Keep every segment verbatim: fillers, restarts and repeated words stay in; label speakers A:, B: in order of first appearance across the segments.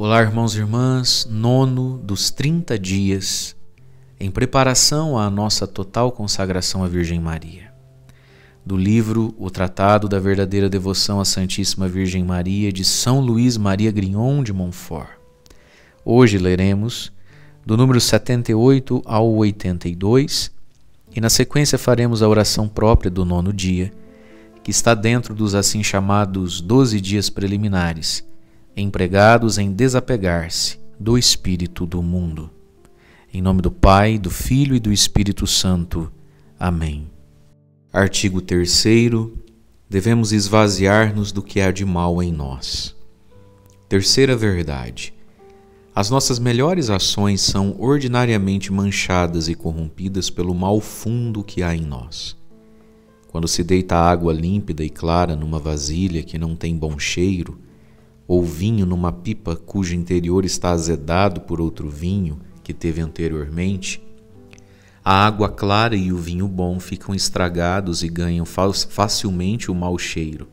A: Olá, irmãos e irmãs, nono dos trinta dias em preparação à nossa total consagração à Virgem Maria. Do livro O Tratado da Verdadeira Devoção à Santíssima Virgem Maria, de São Luís Maria Grignon de Montfort. Hoje leremos do número setenta e oito ao oitenta e dois e na sequência faremos a oração própria do nono dia, que está dentro dos assim chamados doze dias preliminares, empregados em desapegar-se do espírito do mundo. Em nome do Pai, do Filho e do Espírito Santo. Amém. Artigo terceiro. Devemos esvaziar-nos do que há de mal em nós. Terceira verdade. As nossas melhores ações são ordinariamente manchadas e corrompidas pelo mal fundo que há em nós. Quando se deita água límpida e clara numa vasilha que não tem bom cheiro, ou vinho numa pipa cujo interior está azedado por outro vinho que teve anteriormente, a água clara e o vinho bom ficam estragados e ganham facilmente o mau cheiro.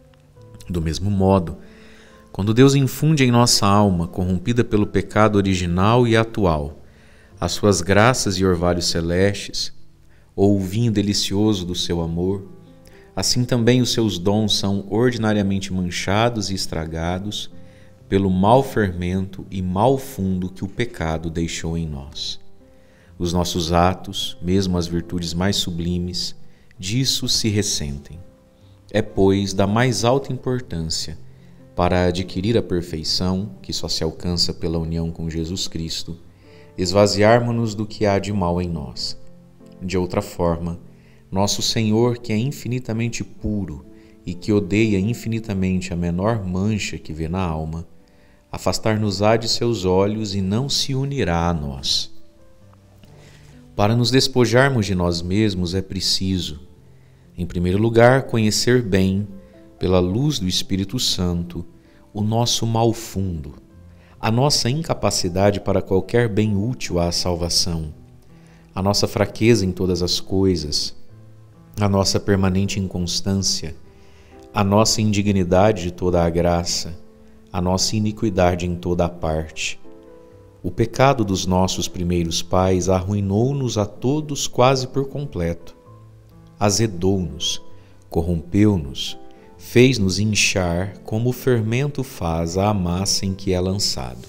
A: Do mesmo modo, quando Deus infunde em nossa alma, corrompida pelo pecado original e atual, as suas graças e orvalhos celestes, ou o vinho delicioso do seu amor, assim também os seus dons são ordinariamente manchados e estragados pelo mau fermento e mau fundo que o pecado deixou em nós. Os nossos atos, mesmo as virtudes mais sublimes, disso se ressentem. É, pois, da mais alta importância, para adquirir a perfeição, que só se alcança pela união com Jesus Cristo, esvaziarmos-nos do que há de mal em nós. De outra forma, nosso Senhor, que é infinitamente puro e que odeia infinitamente a menor mancha que vê na alma, afastar-nos-á de seus olhos e não se unirá a nós. Para nos despojarmos de nós mesmos é preciso, em primeiro lugar, conhecer bem, pela luz do Espírito Santo, o nosso mal fundo, a nossa incapacidade para qualquer bem útil à salvação, a nossa fraqueza em todas as coisas, a nossa permanente inconstância, a nossa indignidade de toda a graça, a nossa iniquidade em toda a parte. O pecado dos nossos primeiros pais arruinou-nos a todos quase por completo. Azedou-nos, corrompeu-nos, fez-nos inchar como o fermento faz a massa em que é lançado.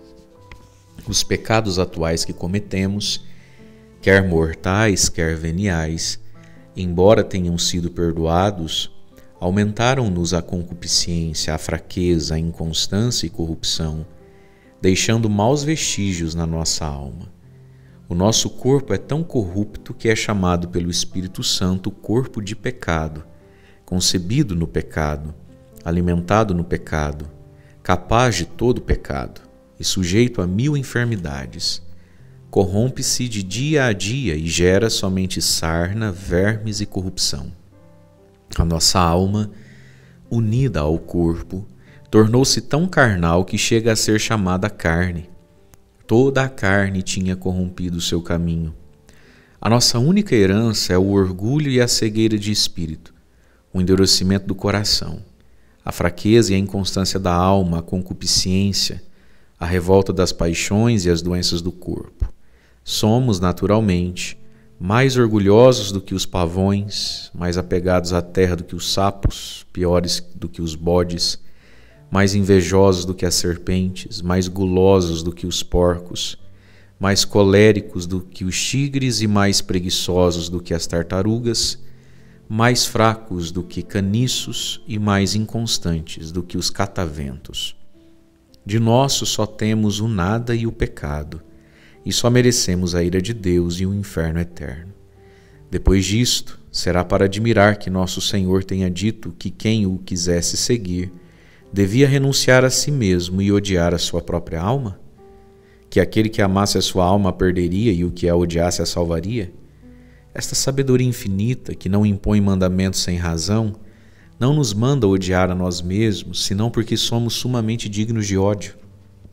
A: Os pecados atuais que cometemos, quer mortais, quer veniais, embora tenham sido perdoados, aumentaram-nos a concupiscência, a fraqueza, a inconstância e corrupção, deixando maus vestígios na nossa alma. O nosso corpo é tão corrupto que é chamado pelo Espírito Santo corpo de pecado, concebido no pecado, alimentado no pecado, capaz de todo pecado e sujeito a mil enfermidades. Corrompe-se de dia a dia e gera somente sarna, vermes e corrupção. A nossa alma, unida ao corpo, tornou-se tão carnal que chega a ser chamada carne. Toda a carne tinha corrompido o seu caminho. A nossa única herança é o orgulho e a cegueira de espírito, o endurecimento do coração, a fraqueza e a inconstância da alma, a concupiscência, a revolta das paixões e as doenças do corpo. Somos, naturalmente, mais orgulhosos do que os pavões, mais apegados à terra do que os sapos, piores do que os bodes, mais invejosos do que as serpentes, mais gulosos do que os porcos, mais coléricos do que os tigres e mais preguiçosos do que as tartarugas, mais fracos do que caniços e mais inconstantes do que os cataventos. De nosso só temos o nada e o pecado, e só merecemos a ira de Deus e o inferno eterno. Depois disto, será para admirar que nosso Senhor tenha dito que quem o quisesse seguir devia renunciar a si mesmo e odiar a sua própria alma? Que aquele que amasse a sua alma a perderia e o que a odiasse a salvaria? Esta sabedoria infinita, que não impõe mandamentos sem razão, não nos manda odiar a nós mesmos, senão porque somos sumamente dignos de ódio.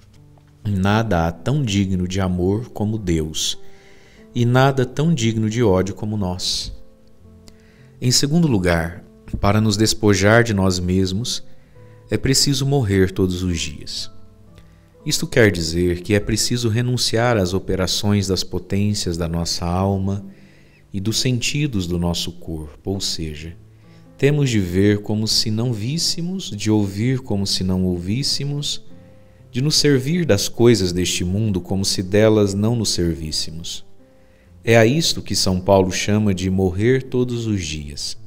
A: Nada há tão digno de amor como Deus, e nada tão digno de ódio como nós. Em segundo lugar, para nos despojar de nós mesmos, é preciso morrer todos os dias. Isto quer dizer que é preciso renunciar às operações das potências da nossa alma e dos sentidos do nosso corpo, ou seja, temos de ver como se não víssemos, de ouvir como se não ouvíssemos, de nos servir das coisas deste mundo como se delas não nos servíssemos. É a isto que São Paulo chama de morrer todos os dias.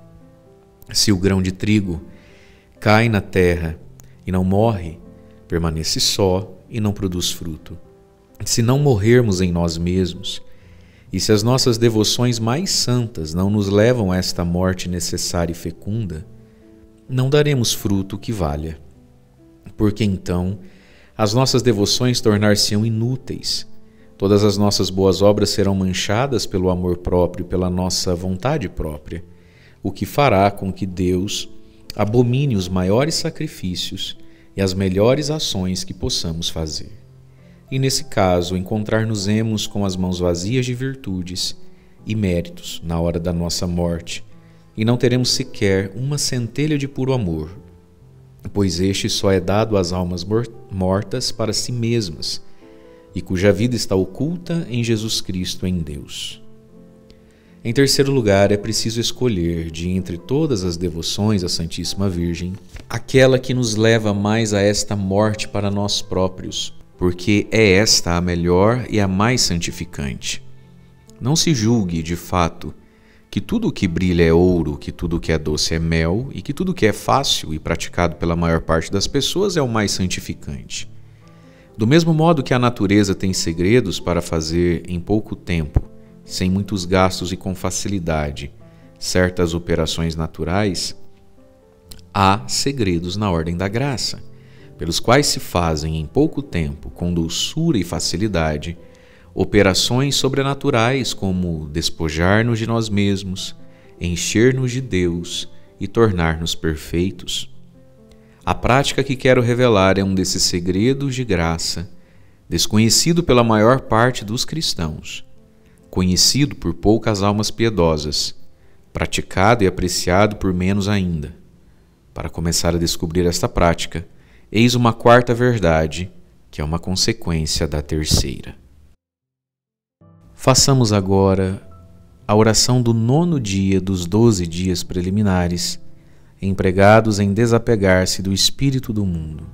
A: Se o grão de trigo cai na terra e não morre, permanece só e não produz fruto. Se não morrermos em nós mesmos, e se as nossas devoções mais santas não nos levam a esta morte necessária e fecunda, não daremos fruto que valha. Porque então as nossas devoções tornar-se-ão inúteis, todas as nossas boas obras serão manchadas pelo amor próprio, pela nossa vontade própria, o que fará com que Deus abomine os maiores sacrifícios e as melhores ações que possamos fazer. E nesse caso, encontrar-nos-emos com as mãos vazias de virtudes e méritos na hora da nossa morte, e não teremos sequer uma centelha de puro amor, pois este só é dado às almas mortas para si mesmas, e cuja vida está oculta em Jesus Cristo, em Deus. Em terceiro lugar, é preciso escolher, de entre todas as devoções à Santíssima Virgem, aquela que nos leva mais a esta morte para nós próprios, porque é esta a melhor e a mais santificante. Não se julgue, de fato, que tudo o que brilha é ouro, que tudo o que é doce é mel, e que tudo o que é fácil e praticado pela maior parte das pessoas é o mais santificante. Do mesmo modo que a natureza tem segredos para fazer em pouco tempo, sem muitos gastos e com facilidade, certas operações naturais, há segredos na ordem da graça, pelos quais se fazem em pouco tempo, com doçura e facilidade, operações sobrenaturais como despojar-nos de nós mesmos, encher-nos de Deus e tornar-nos perfeitos. A prática que quero revelar é um desses segredos de graça, desconhecido pela maior parte dos cristãos, conhecido por poucas almas piedosas, praticado e apreciado por menos ainda. Para começar a descobrir esta prática, eis uma quarta verdade, que é uma consequência da terceira. Façamos agora a oração do nono dia dos doze dias preliminares, empregados em desapegar-se do espírito do mundo.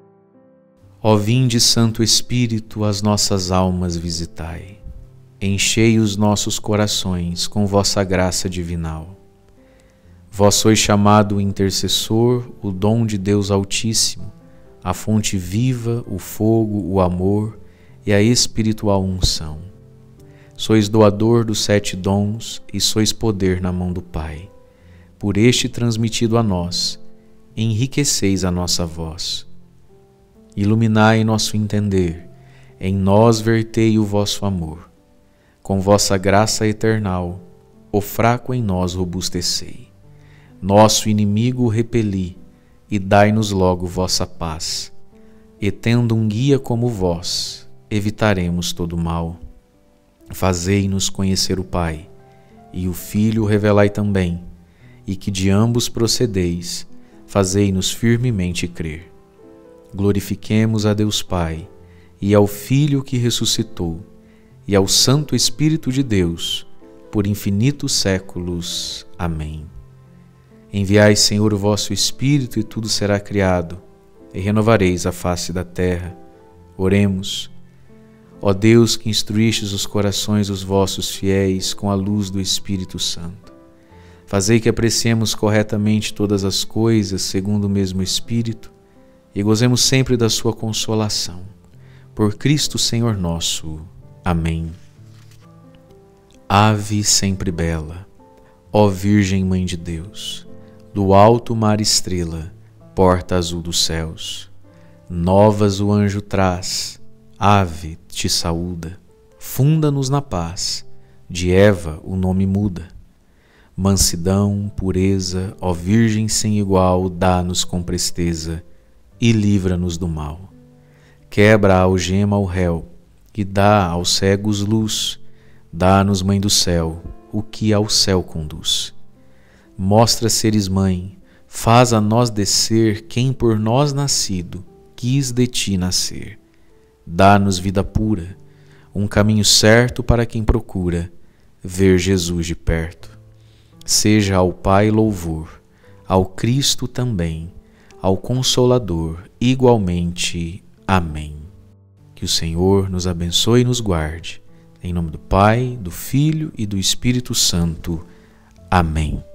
A: Ó vinde, Santo Espírito, as nossas almas visitai. Enchei os nossos corações com vossa graça divinal. Vós sois chamado o intercessor, o dom de Deus Altíssimo, a fonte viva, o fogo, o amor e a espiritual unção. Sois doador dos sete dons e sois poder na mão do Pai. Por este transmitido a nós, enriqueceis a nossa voz. Iluminai nosso entender, em nós vertei o vosso amor. Com vossa graça eternal, o fraco em nós robustecei. Nosso inimigo repeli, e dai-nos logo vossa paz. E tendo um guia como vós, evitaremos todo mal. Fazei-nos conhecer o Pai, e o Filho revelai também, e que de ambos procedeis, fazei-nos firmemente crer. Glorifiquemos a Deus Pai, e ao Filho que ressuscitou, e ao Santo Espírito de Deus, por infinitos séculos. Amém. Enviai, Senhor, o vosso Espírito, e tudo será criado, e renovareis a face da terra. Oremos. Ó Deus, que instruístes os corações dos vossos fiéis com a luz do Espírito Santo, fazei que apreciemos corretamente todas as coisas segundo o mesmo Espírito e gozemos sempre da sua consolação. Por Cristo Senhor nosso. Amém. Ave sempre bela, ó Virgem Mãe de Deus, do alto mar estrela, porta azul dos céus, novas o anjo traz, ave te saúda, funda-nos na paz, de Eva o nome muda. Mansidão, pureza, ó Virgem sem igual, dá-nos com presteza e livra-nos do mal. Quebra a algema ao réu e dá aos cegos luz, dá-nos, Mãe do céu, o que ao céu conduz. Mostra seres mãe, faz a nós descer quem por nós nascido quis de ti nascer. dá-nos vida pura, um caminho certo para quem procura ver Jesus de perto. Seja ao Pai louvor, ao Cristo também, ao Consolador igualmente. Amém. Que o Senhor nos abençoe e nos guarde. Em nome do Pai, do Filho e do Espírito Santo. Amém.